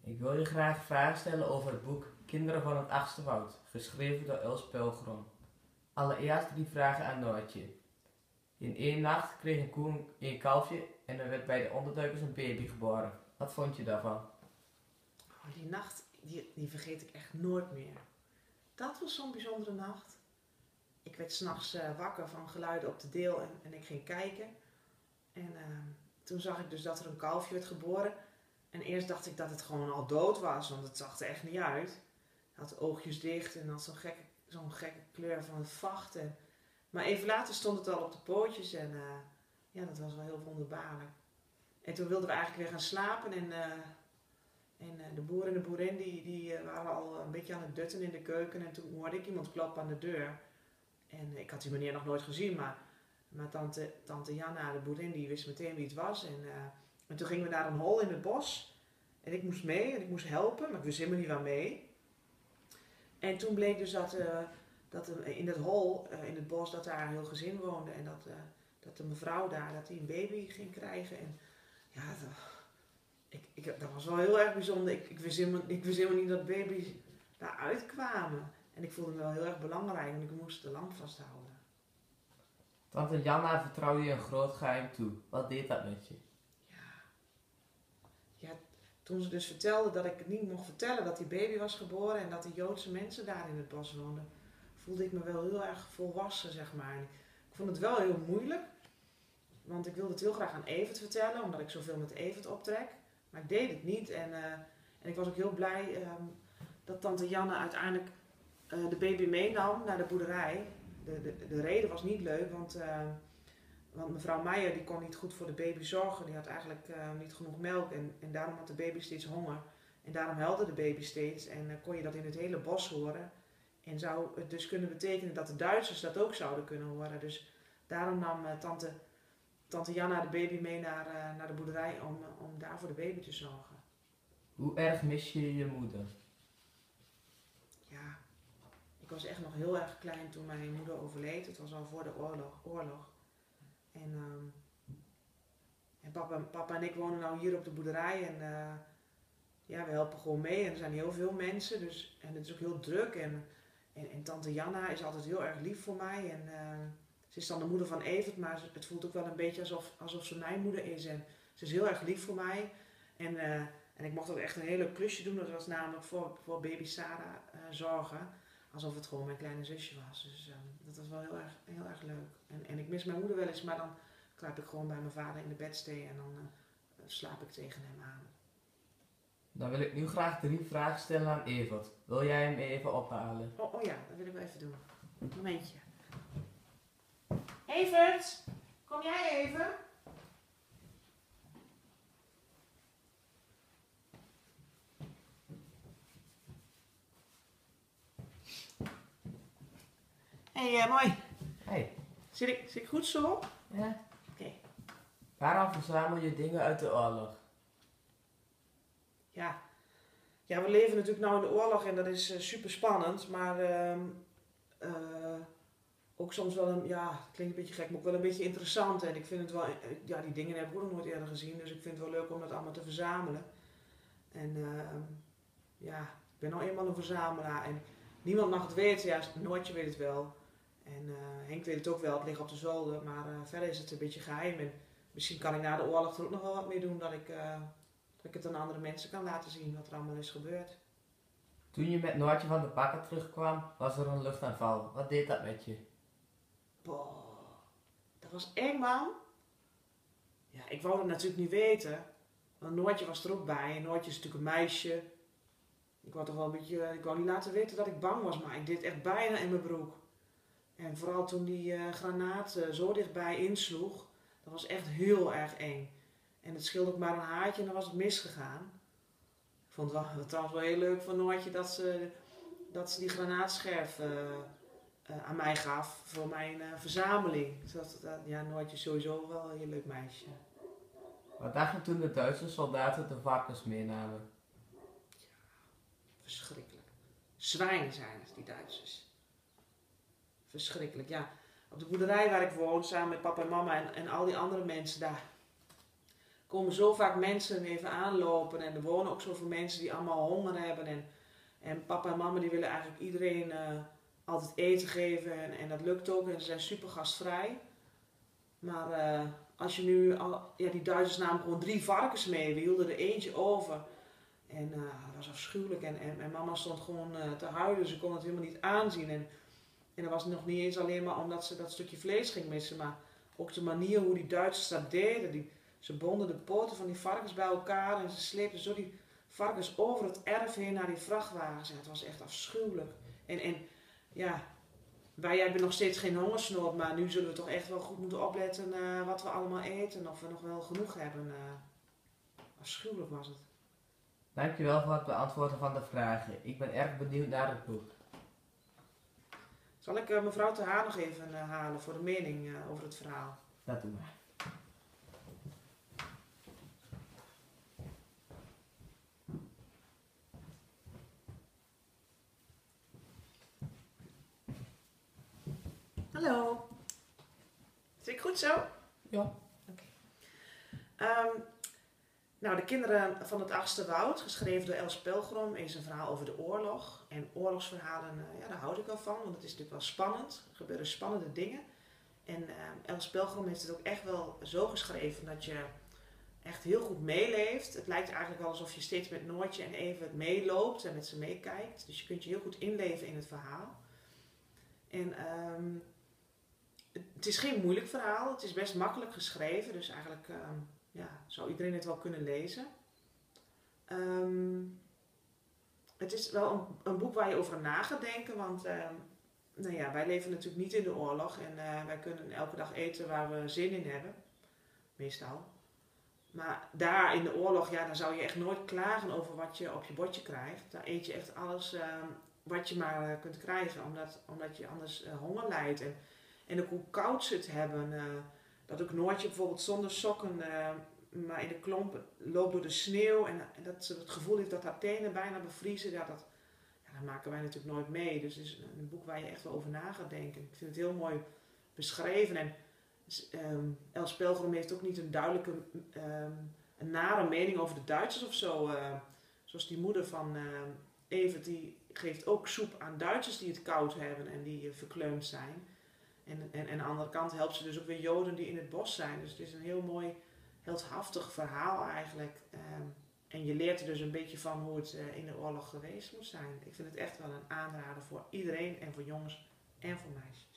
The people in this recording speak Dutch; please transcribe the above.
Ik wil je graag vragen stellen over het boek Kinderen van het Achtste Woud, geschreven door Els Pelgrom. Allereerst 3 vragen aan Noortje. In 1 nacht kreeg een koe een kalfje en er werd bij de onderduikers een baby geboren. Wat vond je daarvan? Oh, die nacht, die vergeet ik echt nooit meer. Dat was zo'n bijzondere nacht. Ik werd 's nachts wakker van geluiden op de deel en ik ging kijken. En toen zag ik dus dat er een kalfje werd geboren. En eerst dacht ik dat het gewoon al dood was, want het zag er echt niet uit. Het had de oogjes dicht en had zo'n gekke kleur van het vacht. Maar even later stond het al op de pootjes en ja, dat was wel heel wonderbaarlijk. En toen wilden we eigenlijk weer gaan slapen en de boer en de boerin die waren al een beetje aan het dutten in de keuken. En toen hoorde ik iemand kloppen aan de deur. En ik had die meneer nog nooit gezien, maar tante Janna, de boerin, die wist meteen wie het was. En toen gingen we naar een hol in het bos. En ik moest mee en ik moest helpen, maar ik wist helemaal niet waar mee. En toen bleek dus dat in dat hol in het bos dat daar een heel gezin woonde. En dat de mevrouw daar dat die een baby ging krijgen. En ja, dat was wel heel erg bijzonder. Ik wist helemaal niet dat baby's daaruit kwamen. En ik voelde me wel heel erg belangrijk en ik moest de lamp vasthouden. Tante Janna vertrouwde je een groot geheim toe. Wat deed dat met je? Ja, toen ze dus vertelde dat ik het niet mocht vertellen dat die baby was geboren en dat de Joodse mensen daar in het bos woonden, voelde ik me wel heel erg volwassen, zeg maar. En ik vond het wel heel moeilijk, want ik wilde het heel graag aan Evert vertellen, omdat ik zoveel met Evert optrek. Maar ik deed het niet en ik was ook heel blij dat tante Janne uiteindelijk de baby meenam naar de boerderij. De reden was niet leuk, want mevrouw Meijer die kon niet goed voor de baby zorgen. Die had eigenlijk niet genoeg melk en daarom had de baby steeds honger. En daarom huilde de baby steeds en kon je dat in het hele bos horen. En zou het dus kunnen betekenen dat de Duitsers dat ook zouden kunnen horen. Dus daarom nam tante Janna de baby mee naar de boerderij om daar voor de baby te zorgen. Hoe erg mis je je moeder? Ja, ik was echt nog heel erg klein toen mijn moeder overleed. Het was al voor de oorlog. En papa en ik wonen nou hier op de boerderij en ja, we helpen gewoon mee en er zijn heel veel mensen en het is ook heel druk en tante Janna is altijd heel erg lief voor mij en ze is dan de moeder van Evert, maar het voelt ook wel een beetje alsof ze mijn moeder is en ze is heel erg lief voor mij en ik mocht ook echt een hele klusje doen, dat was namelijk voor baby Sarah zorgen. Alsof het gewoon mijn kleine zusje was. Dus dat was wel heel erg leuk. En ik mis mijn moeder wel eens, maar dan kruip ik gewoon bij mijn vader in de bedstee en dan slaap ik tegen hem aan. Dan wil ik nu graag 3 vragen stellen aan Evert. Wil jij hem even ophalen? Oh ja, dat wil ik wel even doen. Een momentje. Evert, kom jij even? Hey, mooi. Hey. Zit ik goed zo? Ja? Oké. Waarom verzamel je dingen uit de oorlog? Ja, we leven natuurlijk nou in de oorlog en dat is super spannend, maar ook soms wel het klinkt een beetje gek, maar ook wel een beetje interessant. En ik vind het wel, ja, die dingen heb ik ook nog nooit eerder gezien, dus ik vind het wel leuk om dat allemaal te verzamelen. En ja, ik ben nou eenmaal een verzamelaar en niemand mag het weten, ja, Noortje weet het wel. En Henk weet het ook wel, het ligt op de zolder, maar verder is het een beetje geheim. En misschien kan ik na de oorlog er ook nog wel wat mee doen, dat ik het aan andere mensen kan laten zien wat er allemaal is gebeurd. Toen je met Noortje van de bakker terugkwam, was er een luchtaanval. Wat deed dat met je? Boah, dat was eng, man. Ja, ik wou het natuurlijk niet weten, want Noortje was er ook bij. En Noortje is natuurlijk een meisje. Ik wou toch wel een beetje, ik wou niet laten weten dat ik bang was, maar ik deed echt bijna in mijn broek. En vooral toen die granaat zo dichtbij insloeg, dat was echt heel erg eng. En het scheelde ook maar een haartje en dan was het misgegaan. Ik vond het wel, trouwens wel heel leuk van Noortje dat ze die granaatscherf aan mij gaf voor mijn verzameling. Ja, Noortje is sowieso wel een heel leuk meisje. Wat dacht je toen de Duitse soldaten de varkens meenamen? Verschrikkelijk. Zwijnen zijn het, die Duitsers. Verschrikkelijk, ja. Op de boerderij waar ik woon, samen met papa en mama en al die andere mensen daar, komen zo vaak mensen even aanlopen en er wonen ook zoveel mensen die allemaal honger hebben. En papa en mama die willen eigenlijk iedereen altijd eten geven en dat lukt ook en ze zijn super gastvrij. Maar als je nu, die Duitsers namen gewoon 3 varkens mee, we hielden er eentje over. En dat was afschuwelijk en mama stond gewoon te huilen, ze kon het helemaal niet aanzien. En dat was nog niet eens alleen maar omdat ze dat stukje vlees ging missen, maar ook de manier hoe die Duitsers dat deden. Ze bonden de poten van die varkens bij elkaar en ze sleepten zo die varkens over het erf heen naar die vrachtwagens. En het was echt afschuwelijk. En ja, wij hebben nog steeds geen hongersnood, maar nu zullen we toch echt wel goed moeten opletten wat we allemaal eten. Of we nog wel genoeg hebben. Afschuwelijk was het. Dankjewel voor het beantwoorden van de vragen. Ik ben erg benieuwd naar het boek. Zal ik mevrouw Ter Haan nog even halen voor de mening over het verhaal? Dat doen we. Hallo. Zit ik goed zo? Ja. Oké. Nou, De Kinderen van het Achtste Woud, geschreven door Els Pelgrom, is een verhaal over de oorlog. En oorlogsverhalen, daar houd ik wel van, want het is natuurlijk wel spannend. Er gebeuren spannende dingen. En Els Pelgrom heeft het ook echt wel zo geschreven dat je echt heel goed meeleeft. Het lijkt eigenlijk wel alsof je steeds met Noortje en even meeloopt en met ze meekijkt. Dus je kunt je heel goed inleven in het verhaal. En het is geen moeilijk verhaal, het is best makkelijk geschreven, dus eigenlijk zou iedereen het wel kunnen lezen. Het is wel een boek waar je over na gaat denken, want wij leven natuurlijk niet in de oorlog en wij kunnen elke dag eten waar we zin in hebben, meestal. Maar daar in de oorlog, dan zou je echt nooit klagen over wat je op je bordje krijgt. Daar eet je echt alles wat je maar kunt krijgen, omdat je anders honger lijdt. En ook hoe koud ze het hebben. Dat ook Noortje bijvoorbeeld zonder sokken maar in de klompen loopt door de sneeuw. En dat ze het gevoel heeft dat haar tenen bijna bevriezen. Dat maken wij natuurlijk nooit mee. Dus het is een boek waar je echt wel over na gaat denken. Ik vind het heel mooi beschreven. En Els Pelgrom heeft ook niet een duidelijke, een nare mening over de Duitsers of zo. Zoals die moeder van Evert, die geeft ook soep aan Duitsers die het koud hebben en die verkleumd zijn. En aan de andere kant helpt ze dus ook weer Joden die in het bos zijn. Dus het is een heel mooi, heldhaftig verhaal eigenlijk. En je leert er dus een beetje van hoe het in de oorlog geweest moet zijn. Ik vind het echt wel een aanrader voor iedereen en voor jongens en voor meisjes.